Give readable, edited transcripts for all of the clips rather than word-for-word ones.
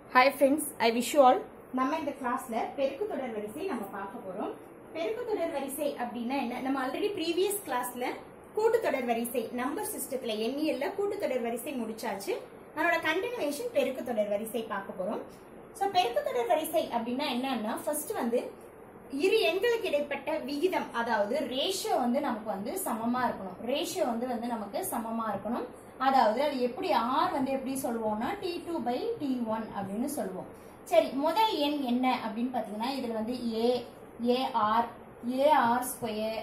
Hi friends, I wish you all. நம்ம இந்த கிளாஸ்ல பெருக்கு தொடர் வரிசை நம்ம பார்க்க போறோம். பெருக்கு தொடர் வரிசை அப்படினா என்ன? நம்ம ஆல்ரெடி previous கிளாஸ்ல கூட்டு தொடர் வரிசை நம்பர் சிஸ்டத்துல எண்ணியல்ல கூட்டு தொடர் வரிசை முடிச்சாச்சு. அதோட கண்டினியூவேஷன் பெருக்கு தொடர் வரிசை பார்க்க போறோம். சோ பெருக்கு தொடர் வரிசை அப்படினா என்னன்னா ஃபர்ஸ்ட் வந்து இரு எண்களுக்கு இடைப்பட்ட விகிதம் அதாவது ரேஷியோ வந்து நமக்கு வந்து சமமா இருக்கணும். ரேஷியோ வந்து நமக்கு சமமா இருக்கணும். அதாவது அது எப்படி r வந்து எப்படி சொல்லுவோம்னா t2/t1 அப்படின்னு சொல்லுவோம். சரி, முதல் எண் என்ன அப்படின்னு பாத்தீங்கன்னா இதுல வந்து ar square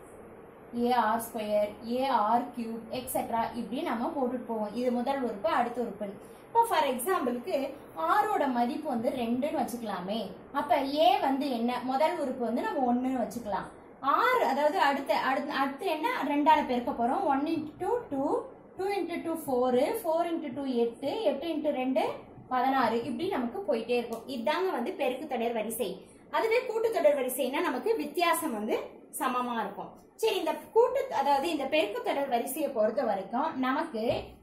ar cube etc இப்படி நம்ம போட்டுட்டு போவோம். இது முதல் உறுப்பு, அடுத்த உறுப்பு. இப்போ ஃபார் எக்ஸாம்பிளுக்கு r ஓட மதிப்பு வந்து 2ன்னு வச்சுக்கலாமே. அப்ப a வந்து என்ன, முதல் உறுப்பு வந்து நம்ம 1ன்னு வச்சுக்கலாம். r அதாவது அடுத்து என்ன 2ஆல பெருக்க போறோம். 1 into 2 2 into 2 4 4 into 2 8 8 into 2 16 இப்படி நமக்கு போயிட்டே இருக்கும். இதாங்க வந்து பெருக்கு தொடர் வரிசை. அதுவே கூட்டு தொடர் வரிசைனா நமக்கு வித்தியாசம் வந்து சமமா இருக்கும். சரி, இந்த கூட்டு அதாவது இந்த பெருக்கு தொடர் வரிசையை பொறுத்த வரைக்கும் நமக்கு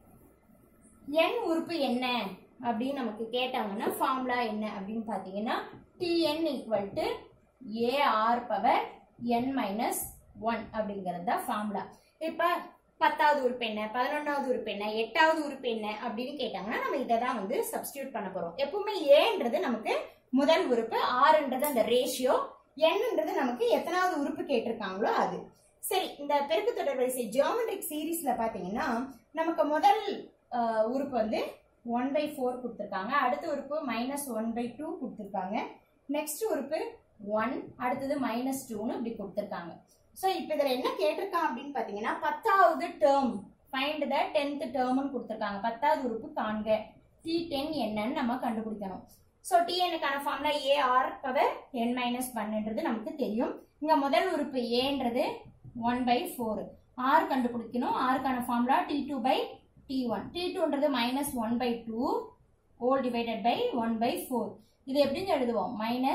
n உறுப்பு என்ன அப்படின்னு நமக்கு கேட்டாங்கன்னா ஃபார்முலா என்ன அப்படின்னு பாத்தீங்கன்னா tn equal to ar power n minus 1 அப்படிங்கிறது தான் ஃபார்முலா. இப்ப 10வது உறுப்பு என்ன, 11வது உறுப்பு என்ன, 8வது உறுப்பு என்ன அப்படின்னு கேட்டாங்கன்னா நம்ம இதை தான் வந்து சப்ஸ்டிடியூட் பண்ண போறோம். எப்பவுமே ஏன்றது நமக்கு முதல் உறுப்பு, ஆறுன்றது அந்த ரேஷியோ, என்னன்றது நமக்கு எத்தனாவது உறுப்பு கேட்டிருக்காங்களோ அது. சரி, இந்த பெருக்கு தொடர் வரிசை ஜியோமெட்ரிக் சீரீஸ்ல பாத்தீங்கன்னா நமக்கு முதல் உறுப்பு வந்து 1/4 கொடுத்துருக்காங்க, அடுத்த உறுப்பு -1/2 கொடுத்துருக்காங்க, நெக்ஸ்ட் உறுப்பு 1, அடுத்தது -2ன்னு இப்படி கொடுத்துருக்காங்க. சோ இப்போ இதுல என்ன கேட்டிருக்கான் அப்படின்னு பாத்தீங்கன்னா 10வது டேர்ம் ஃபைண்ட் த 10th டேர்ம்னு கொடுத்துருக்காங்க. 10வது உறுப்பு காண்க, t10 என்னன்னு நம்ம கண்டுபிடிக்கணும். சோ tnக்கான formula ar power n minus 1ன்றது நமக்கு தெரியும். இங்க முதல் உறுப்பு aன்றது 1/4, r கண்டுபிடிக்கணும். rக்கான ஃபார்முலா t2/t1, t2ன்றது -1/2 whole divided by 1/4. இது எப்படின்னு எழுதுவோம்,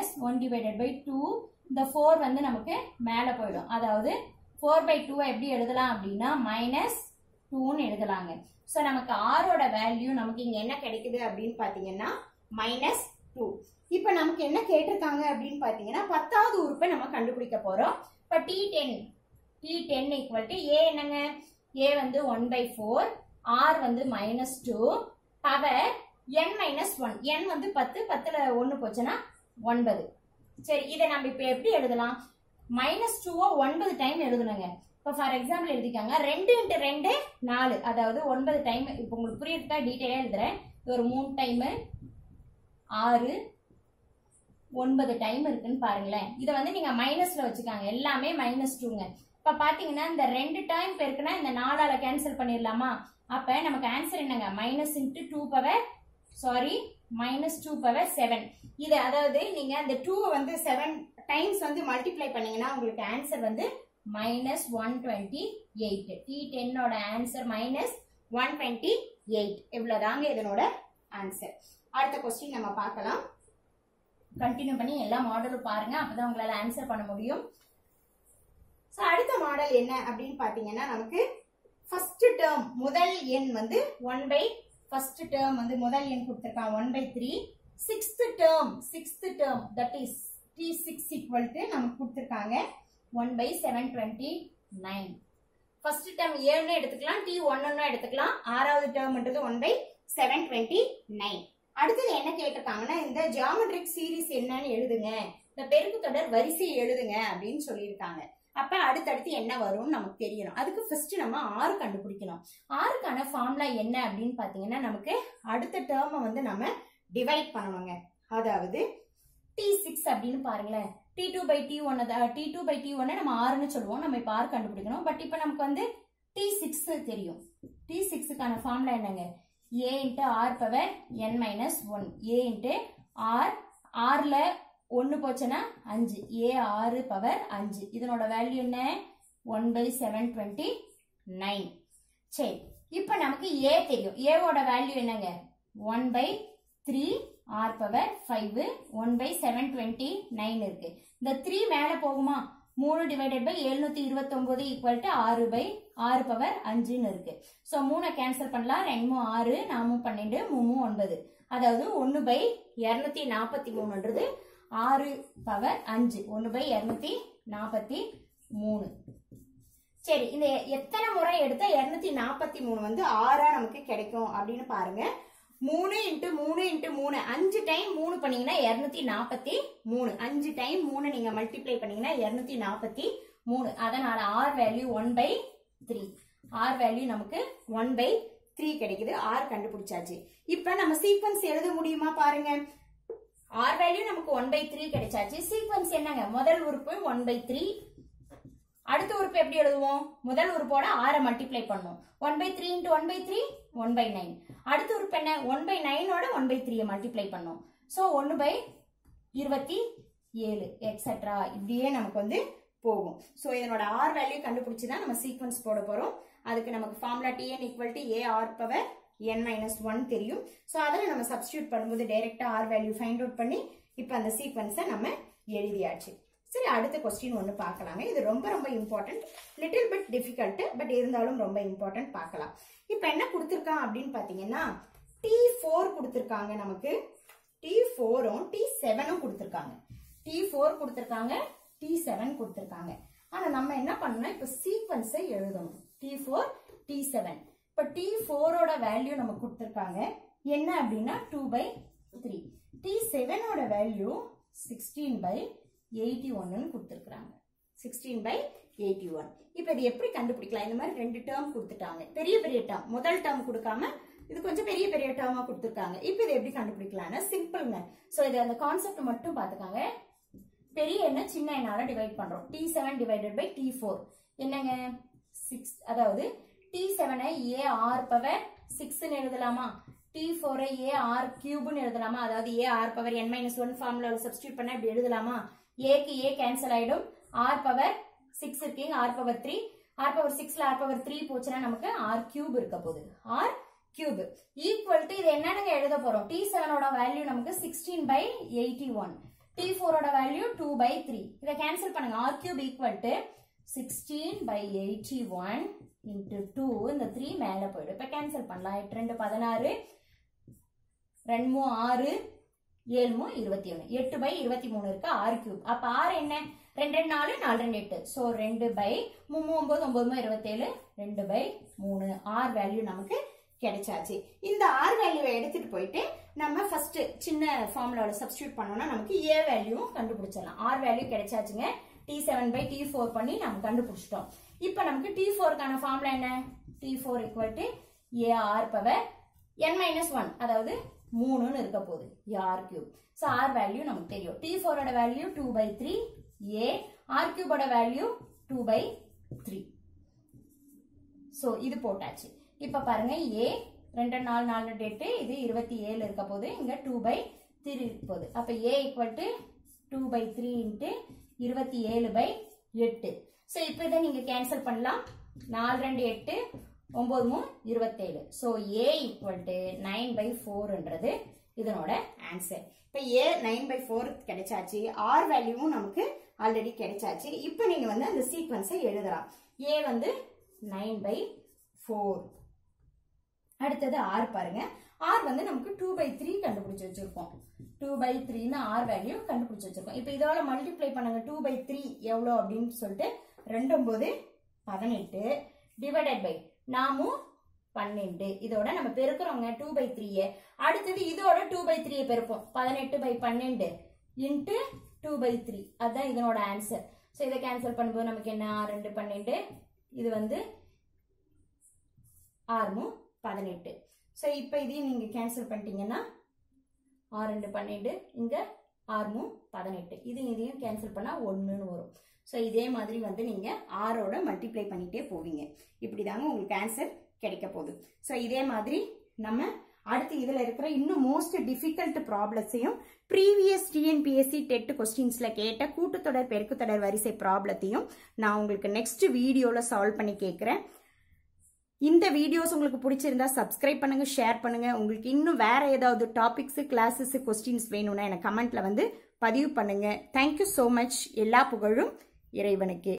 -1/2. இந்த 4 வந்து நமக்கு மேல போயிடும். அதாவது 4/2 எப்படி எழுதலாம் அப்படின்னா -2ன்னு எழுதலாங்க. சோ நமக்கு r ஓட வேல்யூ நமக்கு இங்க என்ன கிடைக்குது அப்படின்னு பாத்தீங்கன்னா -2. இப்ப நமக்கு என்ன கேட்டிருக்காங்க அப்படின்னு பாத்தீங்கன்னா 10வது உறுப்பை நம்ம கண்டுபிடிக்க போறோம். இப்ப t10 equal to a என்னங்க, a வந்து 1/4, r வந்து -2 பவர் n minus 1, n வந்து 10, 10ல 1 போச்சுன்னா 9. சரி, இதை நம்ம இப்ப எப்படி எழுதலாம், -2 9 டைம் எழுதணுங்க. இப்ப ஃபார் எக்ஸாம்பிள் எழுதிக்காங்க 2 into 2 4, அதாவது 9 டைம். இப்ப உங்களுக்கு புரியுறதுக்கா டீடைலா எழுதுறேன். ஒரு 3 டைம் 6 9 டைம் இருக்குன்னு பாருங்களேன். இதை வந்து நீங்க மைனஸ்ல வச்சுக்காங்க, எல்லாமே -2ங்க. இப்ப பாத்தீங்கன்னா இந்த 2 டைம் பெருக்குனா இந்த 4ஆல கேன்சல் பண்ணிடலாமா. அப்ப நமக்கு ஆன்சர் என்னங்க, -2/7. இது அதாவது நீங்க அந்த 2 வந்து 7 டைம்ஸ் வந்து மல்டிப்ளை பண்ணீங்கன்னா உங்களுக்கு ஆன்சர் வந்து -128. t10 ஓட ஆன்சர் -128. இவ்வளவுதாங்க இதனோட ஆன்சர். அடுத்த क्वेश्चन நம்ம பார்க்கலாம். கண்டினியூ பண்ணி எல்லா மாடலும் பாருங்க, அப்பதான் உங்களால ஆன்சர் பண்ண முடியும். சோ அடுத்த மாடல் என்ன அப்படின்னு பாத்தீங்கன்னா நமக்கு ஃபர்ஸ்ட் டேர்ம் முதல் எண் வந்து ஃபர்ஸ்ட் டேர்ம் வந்து முதல் எண் கொடுத்திருக்காங்க 1/3. Sixth term that is t6 equal to நமக்கு கொடுத்திருக்காங்க 1/729. ஃபர்ஸ்ட் டேர்ம் ஏன்னு எடுத்துக்கலாம், t1ன்னு எடுத்துக்கலாம். ஆறாவது டேர்ம்ன்றது 1/729. அடுத்தது என்ன கேட்டிருக்காங்கன்னா இந்த ஜியோமெட்ரிக் சீரிஸ் என்னன்னு எழுதுங்க, இந்த பெருக்கு தொடர் வரிசை எழுதுங்க அப்படின்னு சொல்லியிருக்காங்க. அப்ப அடுத்தடுத்து என்ன வரும்னு நமக்கு தெரியணும். அதுக்கு ஃபர்ஸ்ட் நம்ம r கண்டுபிடிக்கணும். rக்கான ஃபார்முலா என்ன அப்படின்னு பாத்தீங்கன்னா நமக்கு அடுத்த டேர்மை வந்து நம்ம டிவைட் பண்ணணுங்க. அதாவது t6 அப்படின்னு பாருங்களேன், t2/t1 நம்ம rன்னு சொல்லுவோம். நம்ம இப்ப r கண்டுபிடிக்கணும். பட் இப்ப நமக்கு வந்து t6 தெரியும். t6க்கான ஃபார்முலா என்னங்க, a into r power n minus 1, a into r, rல 1 போச்சுன்னா 5, a 6 பவர் 5. இதனோட வேல்யூ என்ன, 1/729. சரி, இப்ப நமக்கு a தெரியும். a ஓட வேல்யூ என்னங்க, 1/3, r பவர் 5, 1/729 இருக்கு. இந்த 3 மேல போகுமா, 3 divided by 729 equal to 6 power 5ன்னு இருக்கு. சோ 3 கேன்சல் பண்ணலாம், 2 6, 4 12, 3 9. அதாவது 1/243ன்றது 6 பவர் 5 1/243. சரி, இந்த எத்தனை முறை எடுத்தா 243 வந்து 6ஆ நமக்கு கிடைக்கும் அப்படின்னு பாருங்க. 3 × 3 × 3 5 டைம் 3 பண்ணீங்கன்னா 243. 5 டைம் 3 நீங்க மல்டிப்ளை பண்ணீங்கன்னா 243. அதனால R வேல்யூ 1/3. R வேல்யூ நமக்கு 1/3 கிடைக்குது. R கண்டுபிடிச்சாச்சு. இப்ப நம்ம சீக்வென்ஸ் எழுத முடியுமா பாருங்க. R வேல்யூ நமக்கு 1/3 கிடைச்சாச்சு. சீக்வென்ஸ் என்னங்க? முதல் உறுப்பு 1/3. அடுத்த உறுப்பு எப்படி எழுதுவோம்? முதல் உறுப்போட 6 மல்டிப்ளை பண்ணும். 1/3 × 1/3 1/9. அடுத்த உறுப்பு என்ன? 1/9 1/3 மல்டிப்ளை பண்ணும். சோ 1/27 எக்ஸெட்ரா இப்படியே நமக்கு வந்து போகும். சோ இதனோட R வேல்யூ கண்டுபிடிச்சுதான் நம்ம சீக்வென்ஸ் போட போறோம். அதுக்கு நமக்கு ஃபார்முலா Tn = AR⁻n-1 தெரியும். சோ அதில் நம்ம சப்ஸ்டியூட் பண்ணும்போது டைரக்டா R வேல்யூ ஃபைண்ட் அவுட் பண்ணி இப்போ அந்த சீக்வென்ஸை நம்ம எழுதியாச்சு. சரி, அடுத்த क्वेश्चन ஒன்னு பார்க்கலாங்க. இது ரொம்ப ரொம்ப important. Little bit difficult, but இருந்தாலும் ரொம்ப இம்பார்ட்டன்ட். பார்க்கலாம். இப்போ என்ன கொடுத்திருக்கான் அப்படின்னு பாத்தீங்கன்னா T4 கொடுத்திருக்காங்க. நமக்கு T4ம் T7ம் கொடுத்திருக்காங்க. T4 கொடுத்திருக்காங்க, T7 கொடுத்திருக்காங்க. ஆனா நம்ம என்ன பண்ணணும்? இப்போ சீக்வென்ஸை எழுதணும். T4 T7. இப்போ T4ஓட வேல்யூ நமக்கு கொடுத்திருக்காங்க. என்ன அப்படின்னா 2/3. T7ஓட வேல்யூ 16/81 கொடுத்திருக்காங்க. 16/81. இப்போ இது எப்படி கண்டுபிடிக்கலாம்? இந்த மாதிரி ரெண்டு டேர்ம் கொடுத்துட்டாங்க. பெரிய பெரிய டேர்ம். முதல் டேர்ம் கொடுக்காம இது கொஞ்சம் பெரிய பெரிய டேர்மா கொடுத்திருக்காங்க. இப்போ இது எப்படி கண்டுபிடிக்கலாம்னா சிம்பிள்ங்க. சோ இது அந்த கான்செப்ட் மட்டும் பாத்துக்காங்க. பெரிய எண்ணை சின்ன எண்ணால டிவைட் பண்றோம். T7 / T4 என்னங்க? 6. அதாவது T7 ஐ AR⁻6 ன்னு எழுதலாமா? T4 ஐ AR³ ன்னு எழுதலாமா? அதாவது AR⁻n-1 ஃபார்முலால சப்ஸ்டிட்யூட் பண்ணா இப்படி எழுதலாமா? A க்கு A கேன்சல் ஆயிடும். R⁻6 இருக்கீங்க. R⁻3. R⁻6ல R⁻3 போச்சுன்னா நமக்கு R³ இருக்க போகுது. R³ ஈக்குவல் டு இது என்னன்னு எழுத போறோம்? T7 ஓட வேல்யூ நமக்கு 16/81. T4 ஓட வேல்யூ 2/3. இத கேன்சல் பண்ணுங்க. R³ equal to 16/81 into 2. இந்த 3 மேல போயிடும். இப்ப கேன்சல் பண்ணலாம். 8 2 16, 2 3 6, 7 3 21. 8/23 இருக்கு. R³. அப்ப R என்ன? 2 2 4 4 2 8. சோ 2/3 9 9 27 2/3. R வேல்யூ நமக்கு கிடைச்சாச்சு. இந்த R வேல்யூவை எடுத்துட்டு போயிட்டு நம்ம ஃபர்ஸ்ட் சின்ன ஃபார்முலால சப்ஸ்டிட்யூட் பண்ணோம்னா நமக்கு A வேல்யூ கண்டுபிடிச்சிடலாம். R வேல்யூ கிடைச்சாச்சுங்க. T7/T4 பண்ணி நம்ம கண்டுபிடிச்சிட்டோம். இப்போ நமக்கு T4க்கான ஃபார்முலா என்ன? T4 = AR⁻n-1. அதாவது 3ன்னு இருக்க போகுது. R³. சோ R வேல்யூ நமக்கு தெரியும். T4 ஓட வேல்யூ 2/3. A R³ ஓட வேல்யூ 2/3. சோ இது போட்டாச்சு. இப்ப பாருங்க A 2 4 4 8 இது 27 இருக்க போகுது. இங்க 2/3 இருக்க போகுது. அப்ப A = 2/3 × 27/8. சோ இப்போ இதை நீங்க கேன்சல் பண்ணலாம். 4 2 8 9 3 27. சோ A = 9/4ன்றது இதனோட ஆன்சர். இப்ப A 9/4 கிடைச்சாச்சு. R வேல்யூவும் நமக்கு ஆல்ரெடி கிடைச்சாச்சு. இப்போ நீங்க வந்து அந்த சீக்வென்ஸை எழுதலாம். A வந்து 9/4. அடுத்தது R பாருங்க. R வந்து நமக்கு 2/3 கண்டுபிடிச்சு வச்சிருக்கோம். 2/3ன்னு R வேல்யூ கண்டுபிடிச்சு வச்சிருக்கோம். இப்போ இதோட மல்டிப்ளை பண்ணுங்க. 2/3 எவ்வளோ அப்படின்னு சொல்லிட்டு 2 9 18 டிவைடட் பை நாமும் 12. இதோட நம்ம பெருக்கிறோங்க 2/3. அடுத்தது இதோட 2/3 பெருப்போம். 18/12 இன்ட்டு 2/3. அதுதான் இதனோட ஆன்சர். ஸோ இதை கேன்சல் பண்ணும்போது நமக்கு என்ன? 2 12. இது வந்து 6 18. ஸோ இப்போ இதையும் நீங்க கேன்சல் பண்ணிட்டீங்கன்னா 6 2 12 இங்க 6 18. இதையும் கேன்சல் பண்ணா 1ன்னு வரும். ஸோ இதே மாதிரி வந்து நீங்க ஆரோட மல்டிப்ளை பண்ணிட்டே போவீங்க. இப்படிதாங்க உங்களுக்கு ஆன்சர் கிடைக்க போகுது. ஸோ இதே மாதிரி நம்ம அடுத்து இதுல இருக்கிற இன்னும் மோஸ்ட் டிஃபிகல்ட் ப்ராப்ளத்தையும் ப்ரீவியஸ் TNPSC டெட் கொஸ்டின்ஸ்ல கேட்ட கூட்டுத்தொடர் பெருக்குத்தொடர் வரிசை ப்ராப்ளத்தையும் நான் உங்களுக்கு நெக்ஸ்ட் வீடியோல சால்வ் பண்ணி கேட்கிறேன். இந்த வீடியோஸ் உங்களுக்கு பிடிச்சிருந்தா சப்ஸ்கிரைப் பண்ணுங்க, ஷேர் பண்ணுங்க. உங்களுக்கு இன்னும் வேற ஏதாவது டாபிக்ஸ், கிளாஸஸ், கொஸ்டின்ஸ் வேணும்னா எனக்கு கமெண்ட்ல வந்து பதிவு பண்ணுங்க. Thank you so much. எல்லா புகழும் இறைவனுக்கே.